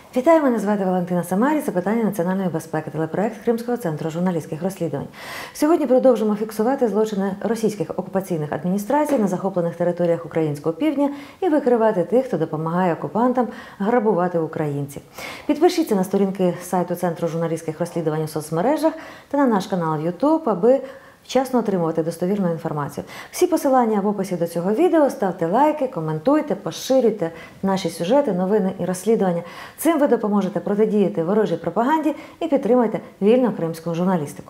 Вітаю, мене звати Валентина Самарі. Це питання національної безпеки. Телепроект Кримського центру журналістських розслідувань. Сьогодні продовжимо фіксувати злочини російських окупаційних адміністрацій на захоплених територіях українського півдня і викривати тих, хто допомагає окупантам грабувати українців. Підпишіться на сторінки сайту Центру журналістських розслідувань у соцмережах та на наш канал в YouTube, аби вчасно отримувати достовірну інформацію. Всі посилання в описі до цього відео. Ставте лайки, коментуйте, поширюйте наші сюжети, новини і розслідування. Цим ви допоможете протидіяти ворожій пропаганді і підтримайте вільну кримську журналістику.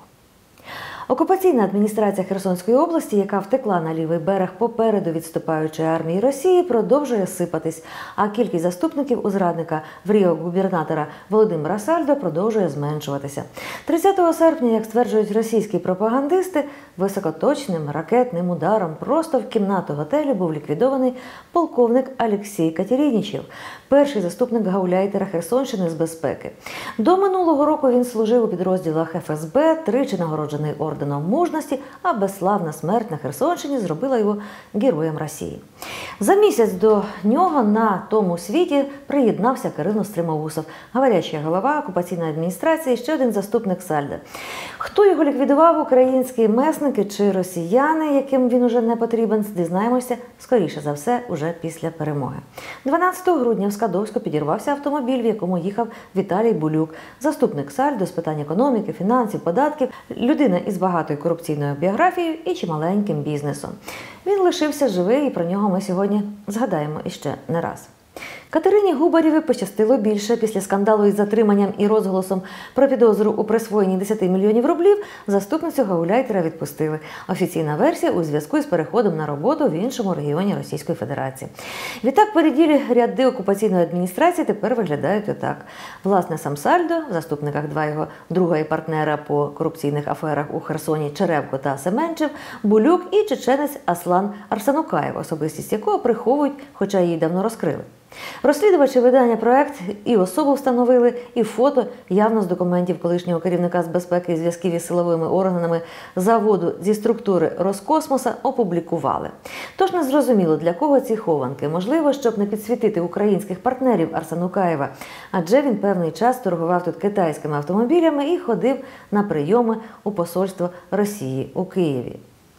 Окупаційна адміністрація Херсонської області, яка втекла на лівий берег попереду відступаючої армії Росії, продовжує сипатись, а кількість заступників у зрадника в Ріо губернатора Володимира Сальдо продовжує зменшуватися. 30 серпня, як стверджують російські пропагандисти, високоточним ракетним ударом просто в кімнату готелю був ліквідований полковник Олексій Катеринічев, перший заступник гауляйтера Херсонщини з безпеки. До минулого року він служив у підрозділах ФСБ, тричі нагороджений орденом мужності, а безславна смерть на Херсонщині зробила його героєм Росії. За місяць до нього на тому світі приєднався Кирило Стримоусов, говоряща голова окупаційної адміністрації, ще один заступник Сальдо. Хто його ліквідував, українські месники чи росіяни, яким він уже не потрібен, дізнаємося, скоріше за все, уже після перемоги. 12 грудня в Скадовську підірвався автомобіль, в якому їхав Віталій Булюк, заступник Сальдо з питань економіки, фінансів, податків, людина із багатою корупційною біографією і чималеньким бізнесом. Він лишився живий, і про нього ми сьогодні згадаємо іще не раз. Катерині Губарєвій пощастило більше. Після скандалу із затриманням і розголосом про підозру у присвоєнні 10 мільйонів рублів заступницю гауляйтера відпустили. Офіційна версія – у зв'язку із переходом на роботу в іншому регіоні Російської Федерації. Відтак переділі ряди окупаційної адміністрації тепер виглядають отак. Власне, сам Сальдо, в заступниках два його друга і партнера по корупційних аферах у Херсоні Черевко та Семенчев, Булюк і чеченець Аслан Арсанукаєв, особистість якого приховують, хоча її давно розкрили. Розслідувачі видання «Проект» і особу встановили, і фото явно з документів колишнього керівника з безпеки і зв'язків із силовими органами заводу зі структури Роскосмоса опублікували. Тож не зрозуміло, для кого ці хованки. Можливо, щоб не підсвітити українських партнерів Арсанукаєва, адже він певний час торгував тут китайськими автомобілями і ходив на прийоми у посольство Росії у Києві.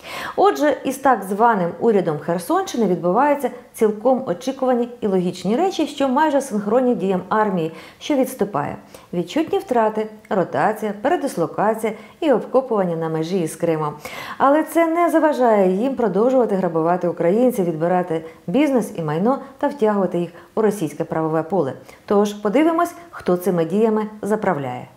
Отже, із так званим урядом Херсонщини відбуваються цілком очікувані і логічні речі, що майже синхронні діям армії, що відступає. Відчутні втрати, ротація, передислокація і обкопування на межі із Кримом. Але це не заважає їм продовжувати грабувати українців, відбирати бізнес і майно та втягувати їх у російське правове поле. Тож подивимось, хто цими діями заправляє.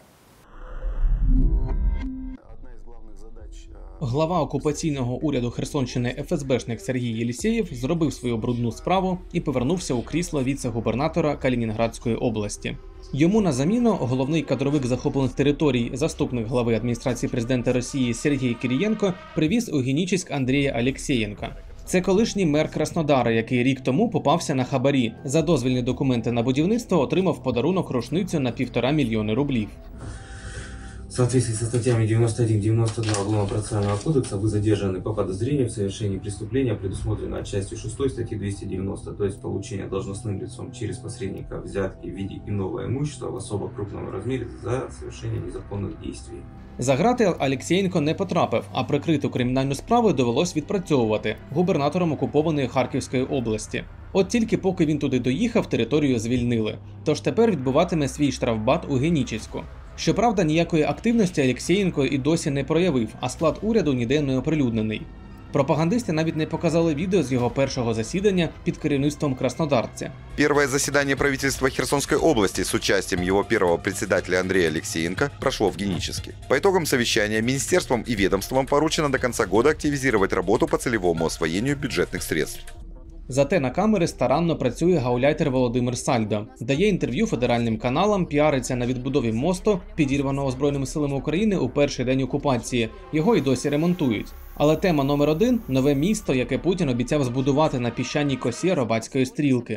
Глава окупаційного уряду Херсонщини ФСБшник Сергій Єлісєєв зробив свою брудну справу і повернувся у крісло віце-губернатора Калінінградської області. Йому на заміну головний кадровик захоплених територій, заступник глави адміністрації президента Росії Сергій Кирієнко привіз у Генічеськ Андрія Алєксєєнка. Це колишній мер Краснодара, який рік тому попався на хабарі. За дозвільні документи на будівництво отримав в подарунок рушницю на 1,5 мільйони рублів. В соответствии со статьями 91-92 Уголовно-процессуального кодекса вы задержаны по подозрению в совершении преступления, предусмотренного частью 6 статьи 290, то есть получение должностным лицом через посредника взятки в виде иного имущества в особо крупном размере за совершение незаконных действий. За грати Алєксєєнко не потрапив, а прикриту кримінальну справу довелось відпрацьовувати губернатором окупованої Харківської області. От тільки поки він туди доїхав, територію звільнили. Тож тепер відбуватиме свій штрафбат у Генічеську. Щоправда, ніякої активності Алєксєєнко і досі не проявив, а склад уряду ніде не оприлюднений. Пропагандисти навіть не показали відео з його першого засідання під керівництвом краснодарця. Первое заседание правительства Херсонской области с участием его первого председателя Андрея Алексеенко прошло в Геническе. По итогам совещания министерствам и ведомствам поручено до конца года активизировать работу по целевому освоению бюджетных средств. Зате на камери старанно працює гауляйтер Володимир Сальдо. Дає інтерв'ю федеральним каналам, піариться на відбудові мосту, підірваного Збройними силами України у перший день окупації. Його й досі ремонтують. Але тема номер один – нове місто, яке Путін обіцяв збудувати на піщаній косі Арабатської стрілки.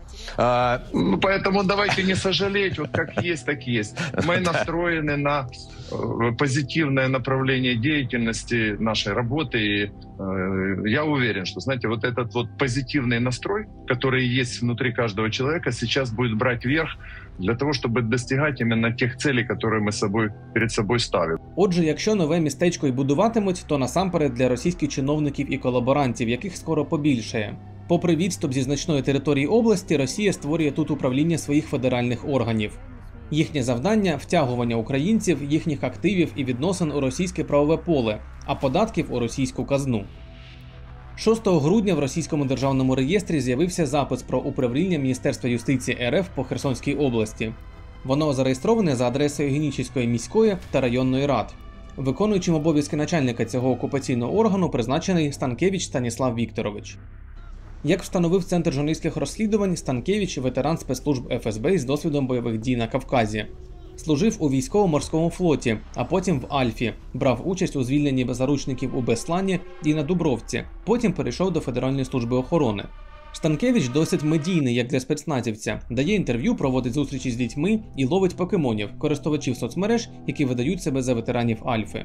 Поэтому давайте не сожалеть, вот как есть, так есть. Мы настроены на позитивное направление деятельности нашей работы. И я уверен, что, знаете, вот этот вот позитивный настрой, который есть внутри каждого человека, сейчас будет брать верх для того, чтобы достигать именно тех целей, которые мы перед собой ставим. Отже, якщо нове містечко й будуватимуть, то насамперед для російських чиновників і колаборантів, яких скоро побільшає. Попри відступ зі значної території області, Росія створює тут управління своїх федеральних органів. Їхнє завдання – втягування українців, їхніх активів і відносин у російське правове поле, а податків у російську казну. 6 грудня в Російському державному реєстрі з'явився запис про управління Міністерства юстиції РФ по Херсонській області. Воно зареєстроване за адресою Генічеської міської та районної рад. Виконуючим обов'язки начальника цього окупаційного органу призначений Станкевич Станіслав Вікторович. Як встановив Центр журналістських розслідувань, Станкевич – ветеран спецслужб ФСБ із досвідом бойових дій на Кавказі. Служив у військово-морському флоті, а потім в Альфі, брав участь у звільненні заручників у Беслані і на Дубровці, потім перейшов до Федеральної служби охорони. Станкевич досить медійний, як для спецназівця, дає інтерв'ю, проводить зустрічі з дітьми і ловить покемонів, користувачів соцмереж, які видають себе за ветеранів Альфи.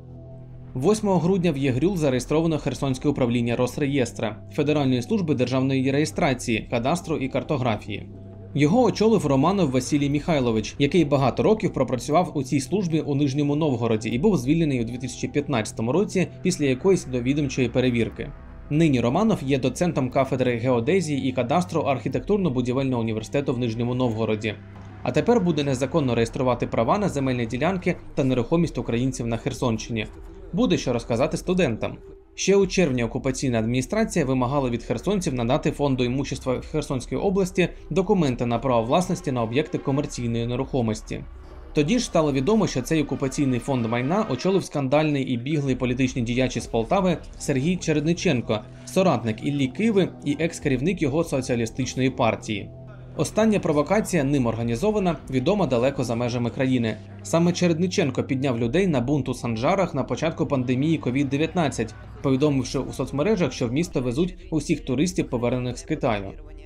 8 грудня в ЄГРЮЛ зареєстровано Херсонське управління Росреєстра, Федеральної служби державної реєстрації, кадастру і картографії. Його очолив Романов Василій Михайлович, який багато років пропрацював у цій службі у Нижньому Новгороді і був звільнений у 2015 році після якоїсь довідомчої перевірки. Нині Романов є доцентом кафедри геодезії і кадастру архітектурно-будівельного університету в Нижньому Новгороді. А тепер буде незаконно реєструвати права на земельні ділянки та нерухомість українців на Херсонщині. Буде що розказати студентам. Ще у червні окупаційна адміністрація вимагала від херсонців надати Фонду імущества Херсонської області документи на право власності на об'єкти комерційної нерухомості. Тоді ж стало відомо, що цей окупаційний фонд майна очолив скандальний і біглий політичний діяч із Полтави Сергій Чередниченко, соратник Іллі Киви і екс-керівник його соціалістичної партії. Остання провокація ним організована, відома далеко за межами країни. Саме Чередниченко підняв людей на бунт у Санжарах на початку пандемії COVID-19, повідомивши у соцмережах, що в місто везуть усіх туристів, повернених з Китаю.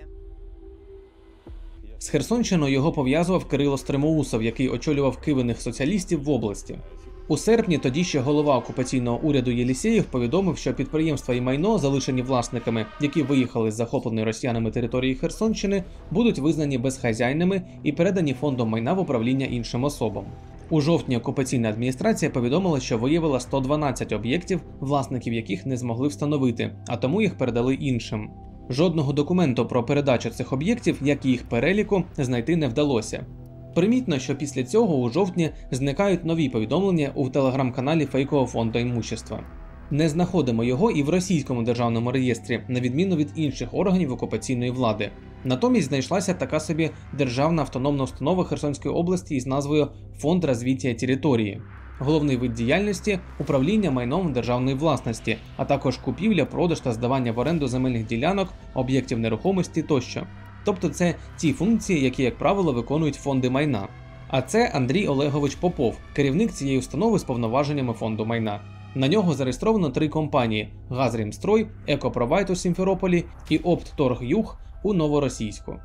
З Херсонщиною його пов'язував Кирило Стремоусов, який очолював кивиних соціалістів в області. У серпні тоді ще голова окупаційного уряду Єлісєєв повідомив, що підприємства і майно, залишені власниками, які виїхали з захопленої росіянами території Херсонщини, будуть визнані безхазяйними і передані фондом майна в управління іншим особам. У жовтні окупаційна адміністрація повідомила, що виявила 112 об'єктів, власників яких не змогли встановити, а тому їх передали іншим. Жодного документу про передачу цих об'єктів, як і їх переліку, знайти не вдалося. Примітно, що після цього у жовтні зникають нові повідомлення у телеграм-каналі фейкового фонду імущества. Не знаходимо його і в російському державному реєстрі, на відміну від інших органів окупаційної влади. Натомість знайшлася така собі державна автономна установа Херсонської області із назвою «Фонд розвитку території». Головний вид діяльності – управління майном державної власності, а також купівля, продаж та здавання в оренду земельних ділянок, об'єктів нерухомості тощо. Тобто це ті функції, які, як правило, виконують фонди майна. А це Андрій Олегович Попов, керівник цієї установи з повноваженнями фонду майна. На нього зареєстровано 3 компанії – «Газрімстрой», «Екопровайд» у Сімферополі і «Оптторг-Юг» у Новоросійську.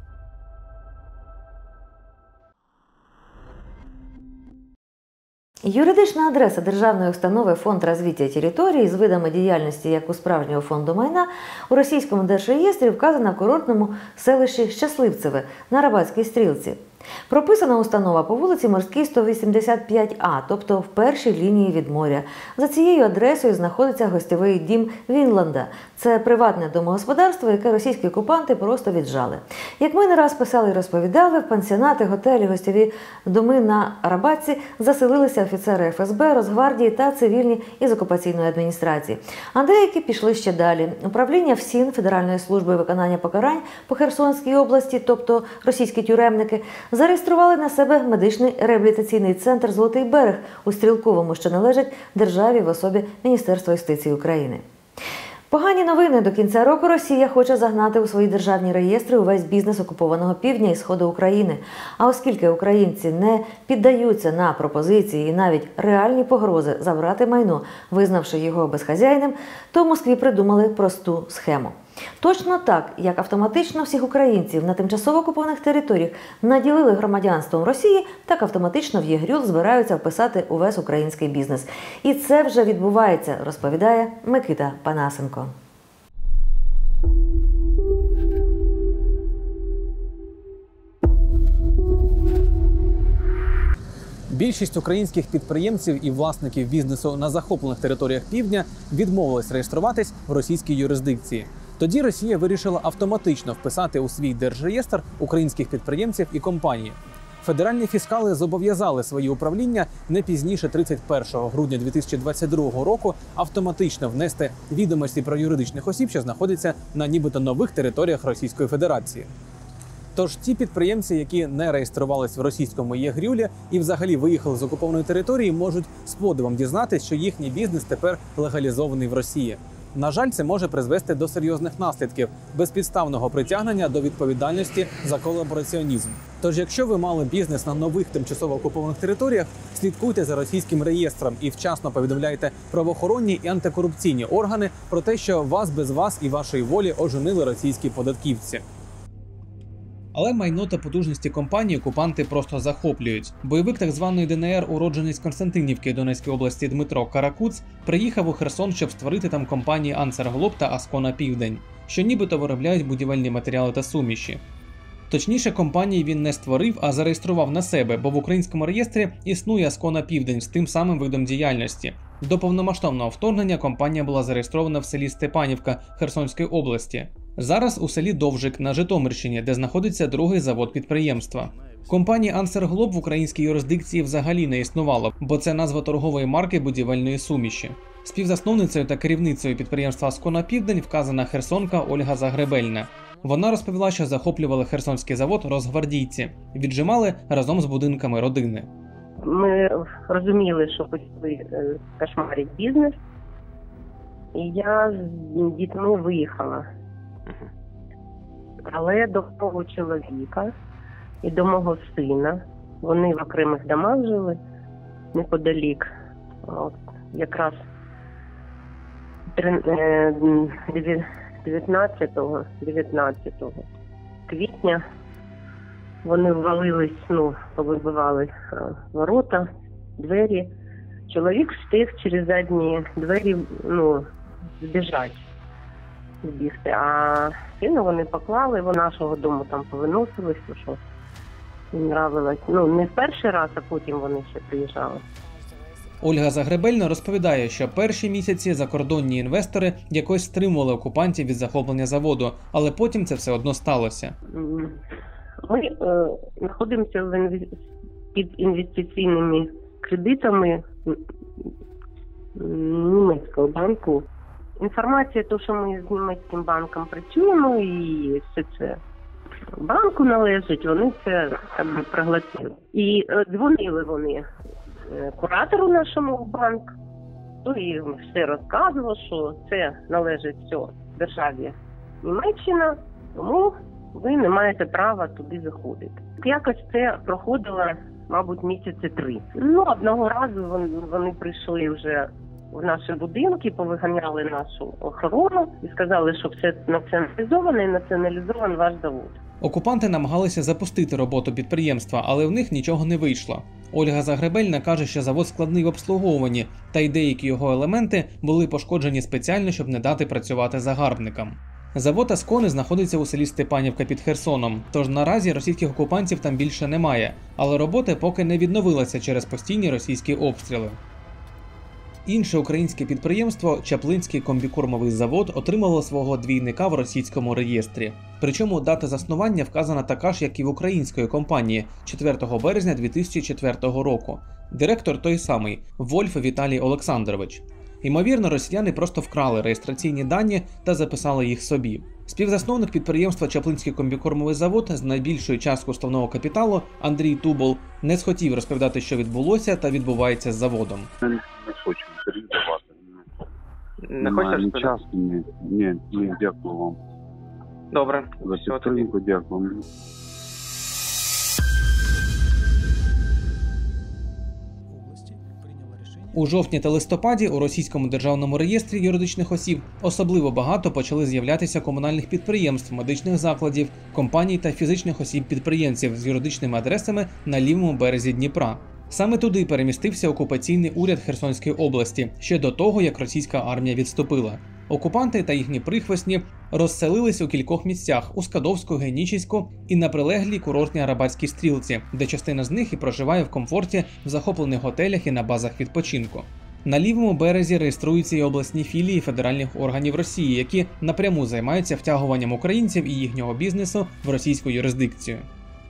Юридична адреса державної установи «Фонд розвитку території» з видами діяльності як у справжнього фонду майна у російському держреєстрі вказана в курортному селищі Щасливцеве на Арабатській стрілці. Прописана установа по вулиці Морській, 185А, тобто в першій лінії від моря. За цією адресою знаходиться гостьовий дім Вінланда. Це приватне домогосподарство, яке російські окупанти просто віджали. Як ми не раз писали і розповідали, в пансіонати, готелі, гостьові доми на Арабатці заселилися офіцери ФСБ, Росгвардії та цивільні із окупаційної адміністрації. А деякі пішли ще далі. Управління ФСІН, Федеральної служби виконання покарань по Херсонській області, тобто російські тюремники, зареєстрували на себе медичний реабілітаційний центр «Золотий берег» у Стрілковому, що належить державі в особі Міністерства юстиції України. Погані новини. До кінця року Росія хоче загнати у свої державні реєстри увесь бізнес окупованого півдня і сходу України. А оскільки українці не піддаються на пропозиції і навіть реальні погрози забрати майно, визнавши його безхазяйним, то в Москві придумали просту схему. Точно так, як автоматично всіх українців на тимчасово окупованих територіях наділили громадянством Росії, так автоматично в ЄГРЮЛ збираються вписати увесь український бізнес. І це вже відбувається, розповідає Микита Панасенко. Більшість українських підприємців і власників бізнесу на захоплених територіях півдня відмовились реєструватись в російській юрисдикції. Тоді Росія вирішила автоматично вписати у свій держреєстр українських підприємців і компаній. Федеральні фіскали зобов'язали свої управління не пізніше 31 грудня 2022 року автоматично внести відомості про юридичних осіб, що знаходяться на нібито нових територіях Російської Федерації. Тож ті підприємці, які не реєструвались в російському ЄГРЮЛі і взагалі виїхали з окупованої території, можуть з подивом дізнатися, що їхній бізнес тепер легалізований в Росії. На жаль, це може призвести до серйозних наслідків – безпідставного притягнення до відповідальності за колабораціонізм. Тож, якщо ви мали бізнес на нових тимчасово окупованих територіях, слідкуйте за російським реєстром і вчасно повідомляйте правоохоронні і антикорупційні органи про те, що вас без вас і вашої волі оженили російські податківці. Але майно та потужності компанії окупанти просто захоплюють. Бойовик так званої ДНР, уродженець Константинівки Донецької області Дмитро Каракуц, приїхав у Херсон, щоб створити там компанії «Ансерглоб» та «Аскона Південь», що нібито виробляють будівельні матеріали та суміші. Точніше, компанії він не створив, а зареєстрував на себе, бо в українському реєстрі існує «Аскона Південь» з тим самим видом діяльності. До повномасштабного вторгнення компанія була зареєстрована в селі Степанівка Херсонської області. Зараз у селі Довжик на Житомирщині, де знаходиться другий завод підприємства. Компанії «Ансерглоб» в українській юрисдикції взагалі не існувало, бо це назва торгової марки будівельної суміші. Співзасновницею та керівницею підприємства «Аскона Південь» вказана херсонка Ольга Загребельна. Вона розповіла, що захоплювали херсонський завод росгвардійці, віджимали разом з будинками родини. Ми розуміли, що почали кошмарити бізнес, і я з дітьми виїхала. Але до мого чоловіка і до мого сина, вони в окремих домах жили неподалік. От, якраз 19 квітня вони ввалились, повибивали ворота, двері. Чоловік встиг через задні двері, збіжати. Збігти. А сина вони поклали, в нашого дому там повиносились, що їм нравилось. Не в перший раз, а потім вони ще приїжджали. Ольга Загребельна розповідає, що перші місяці закордонні інвестори якось стримували окупантів від захоплення заводу, але потім це все одно сталося. Ми знаходимося під інвестиційними кредитами німецького банку. Інформація, то, що ми з німецьким банком працюємо і все це банку належить, вони це проглотили. І дзвонили вони куратору нашому банку, і все розказувало, що це належить все державі Німеччина, тому ви не маєте права туди заходити. Якось це проходило, мабуть, місяці 3. Одного разу вони прийшли вже в наші будинки, повиганяли нашу охорону і сказали, що все націоналізовано і націоналізований ваш завод. Окупанти намагалися запустити роботу підприємства, але в них нічого не вийшло. Ольга Загребельна каже, що завод складний в обслуговуванні, та й деякі його елементи були пошкоджені спеціально, щоб не дати працювати загарбникам. Завод «Аскони» знаходиться у селі Степанівка під Херсоном, тож наразі російських окупантів там більше немає, але робота поки не відновилася через постійні російські обстріли. Інше українське підприємство, Чаплинський комбікормовий завод, отримало свого двійника в російському реєстрі. Причому дата заснування вказана така ж, як і в української компанії – 4 березня 2004 року. Директор той самий – Вольф Віталій Олександрович. Ймовірно, росіяни просто вкрали реєстраційні дані та записали їх собі. Співзасновник підприємства Чаплинський комбікормовий завод з найбільшою часткою уставного капіталу Андрій Тубол не схотів розповідати, що відбулося та відбувається з заводом. Не хочу інтерв'ю давати. Не хочеш розповідати? Час? Ні, дякую вам. Добре, За все тоді. підтримку, дякую. У жовтні та листопаді у російському державному реєстрі юридичних осіб особливо багато почали з'являтися комунальних підприємств, медичних закладів, компаній та фізичних осіб-підприємців з юридичними адресами на лівому березі Дніпра. Саме туди перемістився окупаційний уряд Херсонської області ще до того, як російська армія відступила. Окупанти та їхні прихвостні розселились у кількох місцях – у Скадовську, Генічеську і на прилеглій курортній Арабатській Стрілці, де частина з них і проживає в комфорті в захоплених готелях і на базах відпочинку. На лівому березі реєструються і обласні філії федеральних органів Росії, які напряму займаються втягуванням українців і їхнього бізнесу в російську юрисдикцію.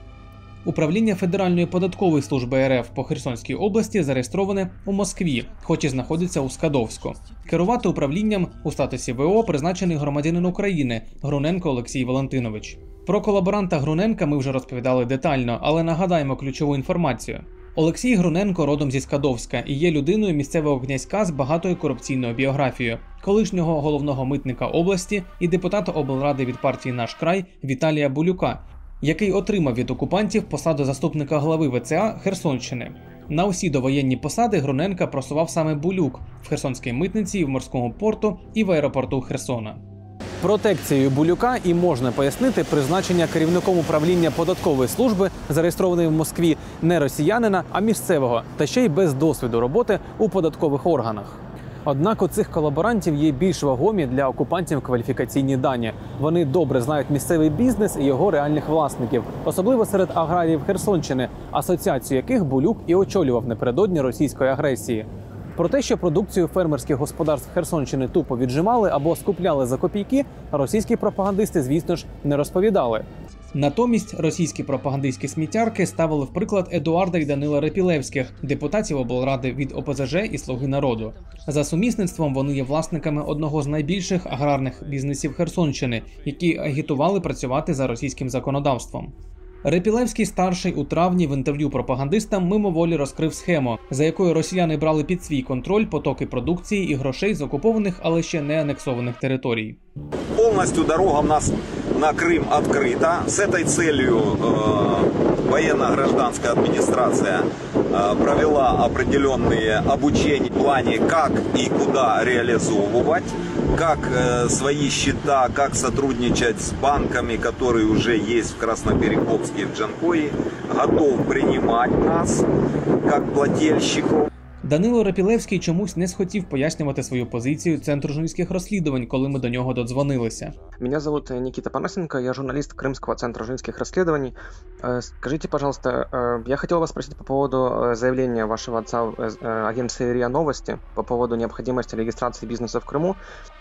Управління Федеральної податкової служби РФ по Херсонській області зареєстроване у Москві, хоч і знаходиться у Скадовську. Керувати управлінням у статусі ВО призначений громадянин України Груненко Олексій Валентинович. Про колаборанта Груненка ми вже розповідали детально, але нагадаємо ключову інформацію. Олексій Груненко родом зі Скадовська і є людиною місцевого князька з багатою корупційною біографією, колишнього головного митника області і депутата облради від партії «Наш край» Віталія Булюка, який отримав від окупантів посаду заступника глави ВЦА Херсонщини. На усі довоєнні посади Груненка просував саме Булюк в Херсонській митниці, в морському порту і в аеропорту Херсона. Протекцією Булюка і можна пояснити призначення керівником управління податкової служби, зареєстрованої в Москві, не росіянина, а місцевого, та ще й без досвіду роботи у податкових органах. Однак у цих колаборантів є більш вагомі для окупантів кваліфікаційні дані. Вони добре знають місцевий бізнес і його реальних власників, особливо серед аграріїв Херсонщини, асоціацію яких Булюк і очолював напередодні російської агресії. Про те, що продукцію фермерських господарств Херсонщини тупо віджимали або скупляли за копійки, російські пропагандисти, звісно ж, не розповідали. Натомість російські пропагандистські сміттярки ставили в приклад Едуарда і Данила Репілевських, депутатів облради від ОПЗЖ і «Слуги народу». За сумісництвом вони є власниками одного з найбільших аграрних бізнесів Херсонщини, які агітували працювати за російським законодавством. Репілевський-старший у травні в інтерв'ю пропагандистам мимоволі розкрив схему, за якою росіяни брали під свій контроль потоки продукції і грошей з окупованих, але ще не анексованих територій. Полностью дорога у нас на Крым открыта. С этой целью военно-гражданская администрация провела определенные обучения в плане, как и куда реализовывать, как свои счета, как сотрудничать с банками, которые уже есть в Красноперекопске и в Джанкое, готов принимать нас как плательщиков. Данило Репілевський чомусь не схотів пояснювати свою позицію Центру журналістських розслідувань, коли ми до нього додзвонилися. Меня зовут Никита Панасенко, я журналист Крымского центра журналистских расследований. Скажите, пожалуйста, я хотел вас спросить по поводу заявления вашего отца в агентстве РИА Новости по поводу необходимости регистрации бизнеса в Крыму.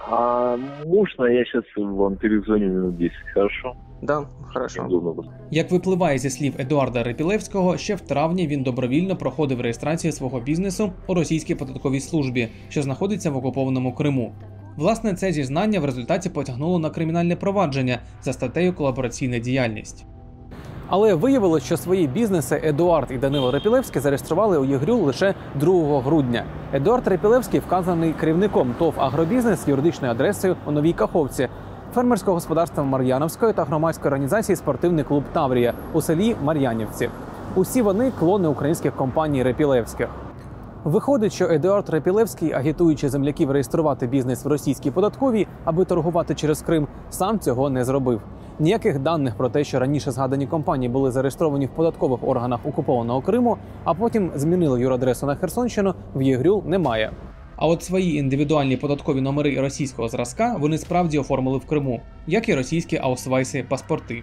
А можно я сейчас вам перезвоню минут 10, хорошо? Да, хорошо. Як випливає зі слів Едуарда Репілевського, ще в травні він добровільно проходив реєстрацію свого бізнесу у російській податковій службі, що знаходиться в окупованому Криму. Власне, це зізнання в результаті потягнуло на кримінальне провадження за статтею «Колабораційна діяльність». Але виявилось, що свої бізнеси Едуард і Данило Репілевський зареєстрували у ЄГРЮ лише 2 грудня. Едуард Репілевський вказаний керівником ТОВ «Агробізнес» з юридичною адресою у Новій Каховці, фермерського господарства Мар'яновської та громадської організації «Спортивний клуб Таврія» у селі Мар'янівці. Усі вони – клони українських компаній Репілевських. Виходить, що Едуард Репілевський, агітуючи земляків реєструвати бізнес в російській податковій, аби торгувати через Крим, сам цього не зробив. Ніяких даних про те, що раніше згадані компанії були зареєстровані в податкових органах окупованого Криму, а потім змінили юрадресу на Херсонщину, в ЄГРЮ немає. А от свої індивідуальні податкові номери російського зразка вони справді оформили в Криму, як і російські аусвайси-паспорти.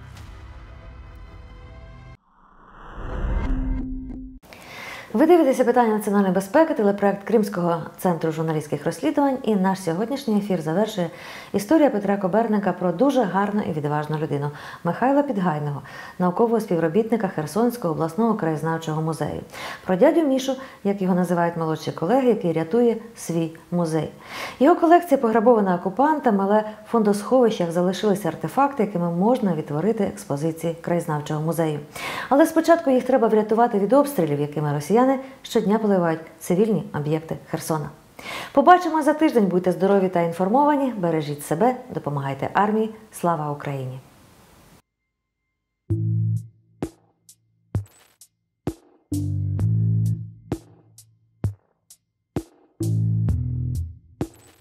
Ви дивитеся питання національної безпеки, телепроект Кримського центру журналістських розслідувань, і наш сьогоднішній ефір завершує історія Петра Коберника про дуже гарну і відважну людину – Михайла Підгайного, наукового співробітника Херсонського обласного краєзнавчого музею. Про дядю Мішу, як його називають молодші колеги, який рятує свій музей. Його колекція пограбована окупантами, але в фондосховищах залишилися артефакти, якими можна відтворити експозиції краєзнавчого музею. Але спочатку їх треба врятувати від обстрілів, якими росіяни щодня поливають цивільні об'єкти Херсона. Побачимо за тиждень. Будьте здорові та інформовані. Бережіть себе, допомагайте армії. Слава Україні!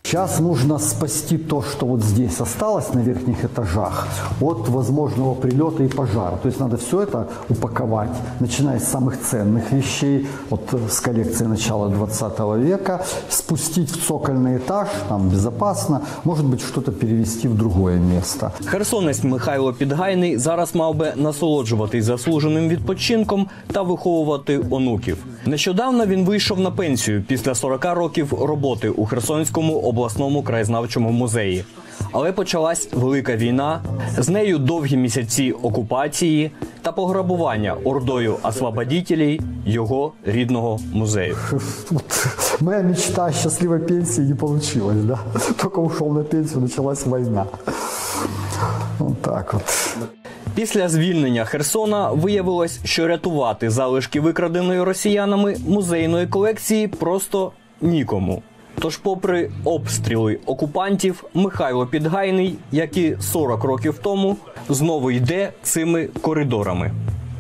Сейчас нужно спасти то, что вот здесь осталось на верхних этажах, от возможного прилета и пожара. То есть надо все это упаковать, начиная с самых ценных вещей, вот с коллекции начала 20 века, спустить в цокольный этаж, там безопасно, может быть, что-то перевести в другое место. Херсонець Михайло Підгайний зараз мав би насолоджуватись заслуженим відпочинком та виховувати онуків. Нещодавно він вийшов на пенсію після 40 років роботи у Херсонському обласному краєзнавчому музеї. Але почалась Велика війна, з нею довгі місяці окупації та пограбування ордою освободителей його рідного музею. Моя мечта о счастливой пенсии не получилась, да? Только ушел на пенсию, началась война. Вот так вот. Після звільнення Херсона виявилось, що рятувати залишки викраденої росіянами музейної колекції просто нікому. Тож, попри обстріли окупантів, Михайло Підгайний, як і 40 років тому, знову йде цими коридорами.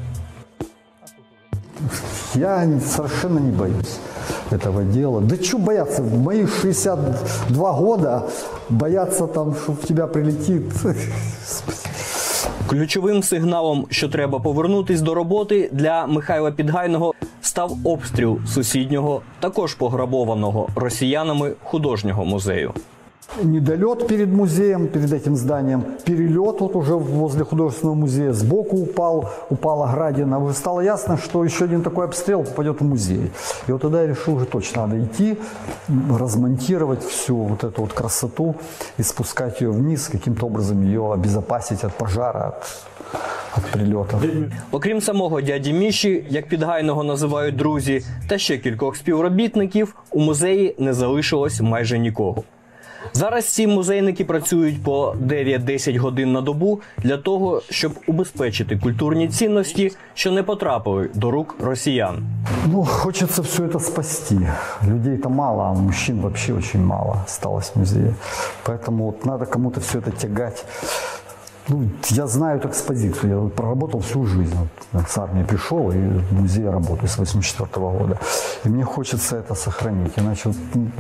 Я совершенно не боюсь этого дела. Да что бояться? В мои 62 года бояться там, что в тебя прилетит. Ключовим сигналом, що треба повернутись до роботи, для Михайла Підгайного став обстріл сусіднього, також пограбованого росіянами художнього музею. Недолет перед музеем, перед этим зданием, перелет вот уже возле художественного музея, сбоку упала градина. Уже стало ясно, что еще один такой обстрел попадет в музей. И вот тогда я решил, уже точно надо идти, размонтировать всю вот эту вот красоту и спускать ее вниз, каким-то образом ее обезопасить от пожара, от прильотів. Окрім самого дяді Міші, як Підгайного називають друзі, та ще кількох співробітників, у музеї не залишилось майже нікого. Зараз ці музейники працюють по 9-10 годин на добу для того, щоб убезпечити культурні цінності, що не потрапили до рук росіян. Ну, хочется все это спасти. Людей-то мало, а мужчин вообще очень мало осталось в музее. Поэтому вот надо кому-то все это тягать. Ну, я знаю эту экспозицию, я проработал всю жизнь. Вот, с армии пришел и в музее работаю с 1984 года. И мне хочется это сохранить, иначе...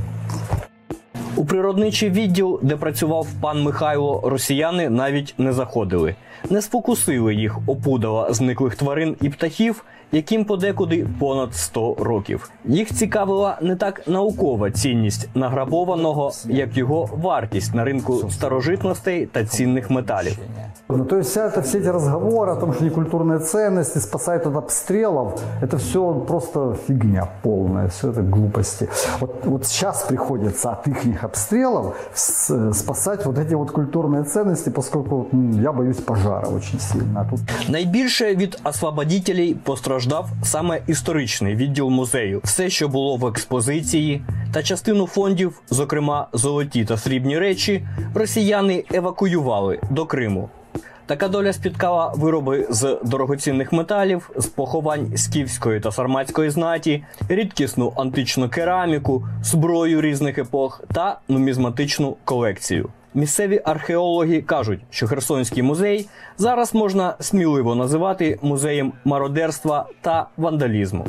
У природничий відділ, де працював пан Михайло, росіяни навіть не заходили. Не спокусили їх опудала зниклих тварин і птахів, яким подекуди понад 100 років. Їх цікавила не так наукова цінність награбованого, як його вартість на ринку старожитностей та цінних металів. Ну, то есть все эти разговоры о том, что некультурные ценности спасают от обстрелов, это все просто фигня полная, все это глупости. Вот сейчас приходится от их обстрелов спасать вот эти вот культурные ценности, поскольку я боюсь пожара очень сильно. Тут... Найбільше від освободителей постраждав саме історичний відділ музею. Все, що було в експозиції, та частину фондів, зокрема золоті та срібні речі, росіяни евакуювали до Криму. Така доля спіткала вироби з дорогоцінних металів, з поховань скіфської та сарматської знаті, рідкісну античну кераміку, зброю різних епох та нумізматичну колекцію. Місцеві археологи кажуть, що Херсонський музей зараз можна сміливо називати музеєм мародерства та вандалізму.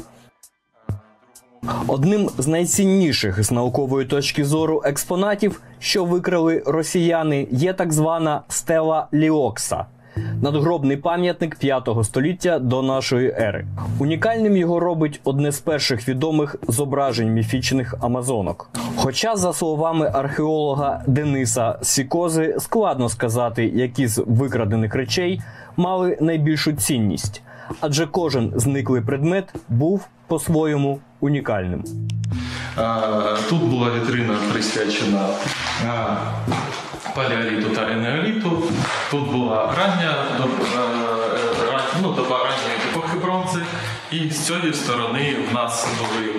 Одним з найцінніших з наукової точки зору експонатів, що викрали росіяни, є так звана стела Ліокса – надгробний пам'ятник 5 століття до нашої ери. Унікальним його робить одне з перших відомих зображень міфічних амазонок. Хоча, за словами археолога Дениса Сікози, складно сказати, які з викрадених речей мали найбільшу цінність, адже кожен зниклий предмет був по-своєму унікальним. Тут була вітрина присвячена палеоліту та енеоліту. Тут була доба ранньої епохи бронзи. І з цієї сторони в нас були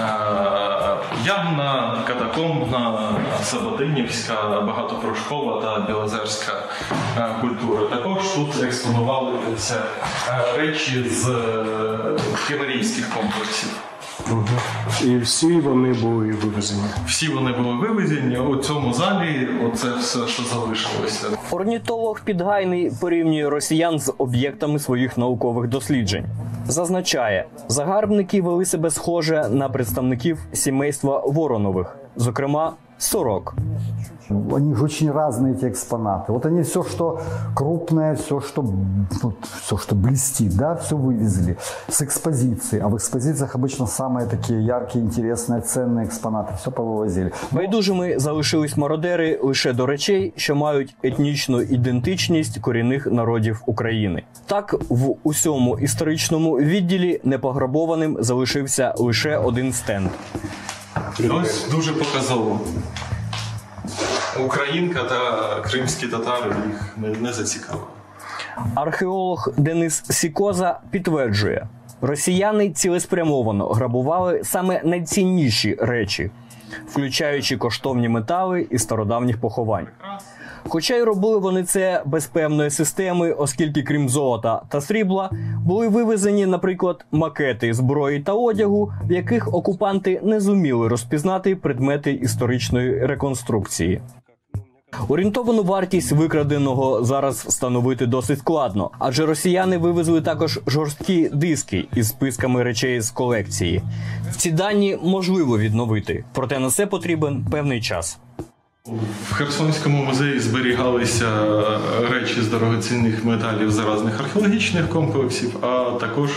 ямна, катакомбна, Саботинівська, багатопрошкова та білозерська культури. Також тут експонувалися речі з кемерійських комплексів. І всі вони були вивезені? Всі вони були вивезені. У цьому залі оце все, що залишилося. Орнітолог Підгайний порівнює росіян з об'єктами своїх наукових досліджень. Зазначає, загарбники вели себе схоже на представників сімейства Воронових, зокрема 40. Они же очень разные, эти экспонаты. Вот они все, что крупное, все, что блестит, да, все вывезли с экспозиции. А в экспозициях обычно самые такие яркие, интересные, ценные экспонаты. Все повывозили. Байдужими залишились мародери лише до речей, що мають етнічну ідентичність корінних народів України. Так, в усьому історичному відділі непограбованим залишився лише один стенд. Ось дуже показово. Українка та кримські татари їх не зацікавили. Археолог Денис Сікоза підтверджує, росіяни цілеспрямовано грабували саме найцінніші речі, включаючи коштовні метали і стародавніх поховань. Хоча й робили вони це без певної системи, оскільки крім золота та срібла, були вивезені, наприклад, макети зброї та одягу, в яких окупанти не зуміли розпізнати предмети історичної реконструкції. Орієнтовану вартість викраденого зараз встановити досить складно, адже росіяни вивезли також жорсткі диски із списками речей з колекції. Ці дані можливо відновити, проте на це потрібен певний час. В Херсонському музеї зберігалися речі з дорогоцінних металів з різних археологічних комплексів, а також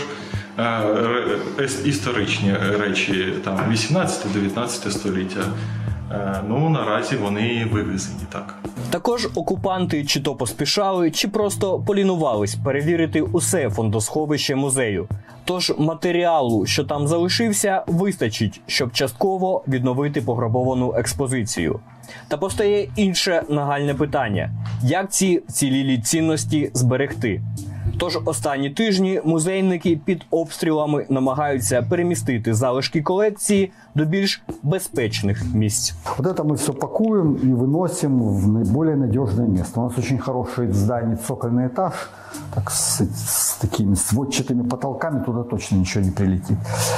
історичні речі 18-19 століття. Наразі вони вивезені, так. Також окупанти чи то поспішали, чи просто полінувались перевірити усе фондосховище музею. Тож матеріалу, що там залишився, вистачить, щоб частково відновити пограбовану експозицію. Та постає інше нагальне питання – як ці вцілілі цінності зберегти? Тож останні тижні музейники під обстрілами намагаються перемістити залишки колекції до більш безпечних місць. Вот это мы все пакуем и выносим в наиболее надежное место. У нас очень хорошее здание, цокольный этаж, так, с такими сводчатыми потолками, туда точно ничего не прилетит.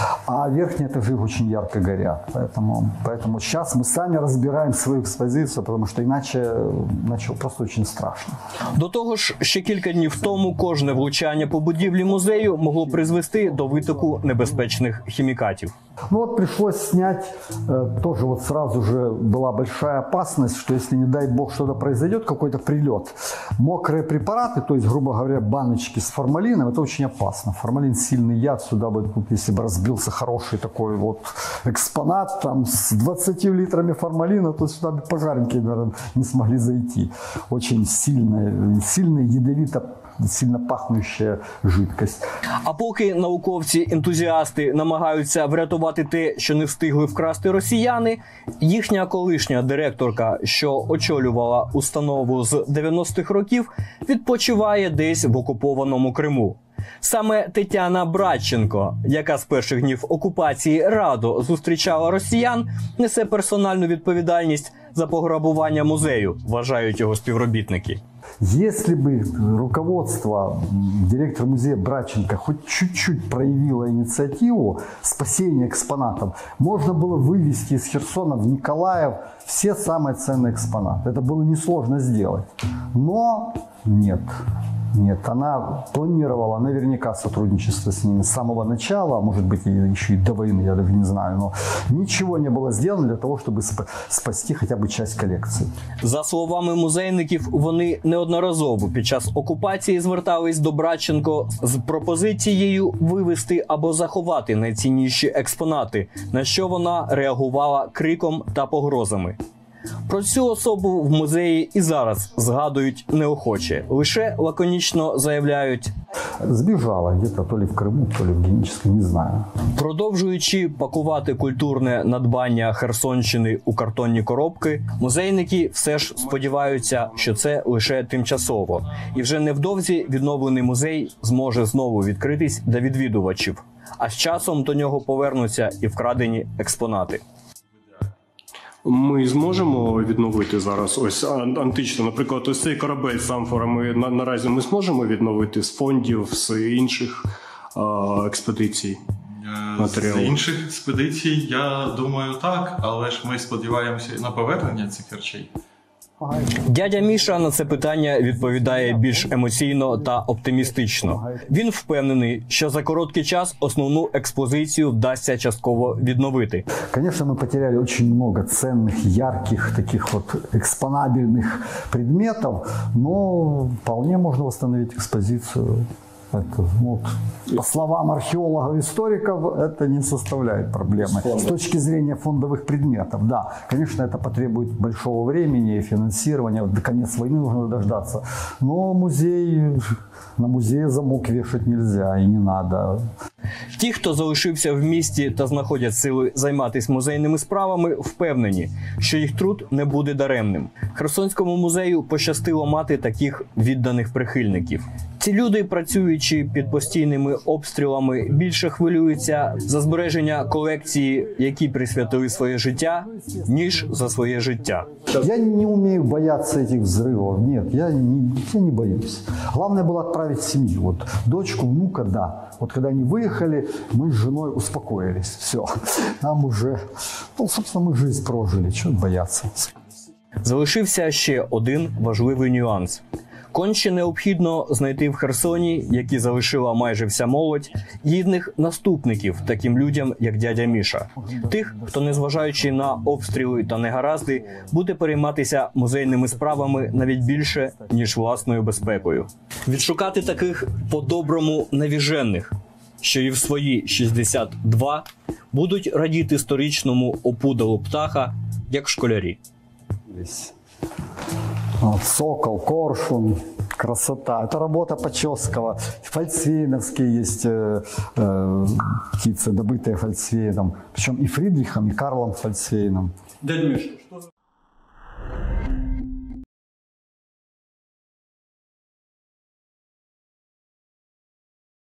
А верхние этажи очень ярко горят. Поэтому сейчас мы сами разбираем свою экспозицию, потому что иначе просто очень страшно. До того ж, ще кілька днів тому кожне влучання по будівлі музею могло призвести до витоку небезпечних хімікатів. Пришлось снять, тоже сразу же была большая опасность, что если, не дай бог, что-то произойдет, какой-то прилет, мокрые препараты, то есть, грубо говоря, баночки с формалином, это очень опасно. Формалин сильный яд, сюда бы, если бы разбился хороший такой экспонат, там, с 20 литрами формалина, то сюда бы пожарники, наверное, не смогли зайти. Очень сильная ядовито сильно пахнущая жидкость. А поки науковці-ентузіасти намагаються врятувати те, що не встигли вкрасти росіяни, їхня колишня директорка, що очолювала установу з 90-х років, відпочиває десь в окупованому Криму. Саме Тетяна Братченко, яка з перших днів окупації радо зустрічала росіян, несе персональну відповідальність за пограбування музею, вважають його співробітники. Если бы руководство, директор музея Братченко хоть чуть-чуть проявило инициативу спасения экспонатов, можно было вывести из Херсона в Николаев все самые ценные экспонаты. Это было несложно сделать. Но нет. Нет, она планировала наверняка сотрудничество с ними с самого начала, а может быть еще и до войны, я даже не знаю, но ничего не было сделано для того, чтобы спасти хотя бы часть колекции. За словами музейників, вони неодноразово під час окупації звертались до Братченко з пропозицією вивезти або заховати найцінніші експонати, на що вона реагувала криком та погрозами. Про цю особу в музеї і зараз згадують неохоче, лише лаконічно заявляють: «Збіжала где-то то ли в Криму, то ли в Генічеську, не знаю». Продовжуючи пакувати культурне надбання Херсонщини у картонні коробки, музейники все ж сподіваються, що це лише тимчасово. І вже невдовзі відновлений музей зможе знову відкритись для відвідувачів. А з часом до нього повернуться і вкрадені експонати. Ми зможемо відновити зараз ось антично, наприклад, ось цей корабель з амфорами наразі ми зможемо відновити з фондів, з інших експедицій? Матеріалу. З інших експедицій, я думаю, так, але ж ми сподіваємося на повернення цих речей. Дядя Міша на це питання відповідає більш емоційно та оптимістично. Він впевнений, що за короткий час основну експозицію вдасться частково відновити. Конечно, мы потеряли очень много ценных, ярких, таких вот экспонабельных предметов, но вполне можно восстановить экспозицию. Это, вот, по словам археологов, историков, это не составляет проблемы. С точки зрения фондовых предметов, да, конечно, это потребует большого времени и финансирования. До конца войны нужно дождаться. Но на музее замок вешать нельзя и не надо. Ті, хто залишився в місті та знаходять сили займатися музейними справами, впевнені, що їх труд не буде даремним. Херсонському музею пощастило мати таких відданих прихильників. Ці люди, працюючи під постійними обстрілами, більше хвилюються за збереження колекції, які присвятили своє життя, ніж за своє життя. Я не умею бояться этих взрывов. Нет, я не боюсь. Главное было отправить семью. Вот дочку, внука, да. Вот когда они выехали, мы с женой успокоились. Все. Нам уже, собственно, мы жизнь прожили. Чего бояться? Залишився ще один важливий нюанс. Конче необхідно знайти в Херсоні, які залишила майже вся молодь, гідних наступників таким людям, як дядя Міша. Тих, хто, незважаючи на обстріли та негаразди, буде перейматися музейними справами навіть більше, ніж власною безпекою. Відшукати таких по-доброму навіжених, що і в свої 62 будуть радіти сторічному опудалу птаха, як школярі. Вот, сокол, коршун, красота. Это работа Почесского. Фальцвейновские есть птицы, добытые Фальцвейном. Причем и Фридрихом, и Карлом Фальцвейном. Дядь Міш, що за...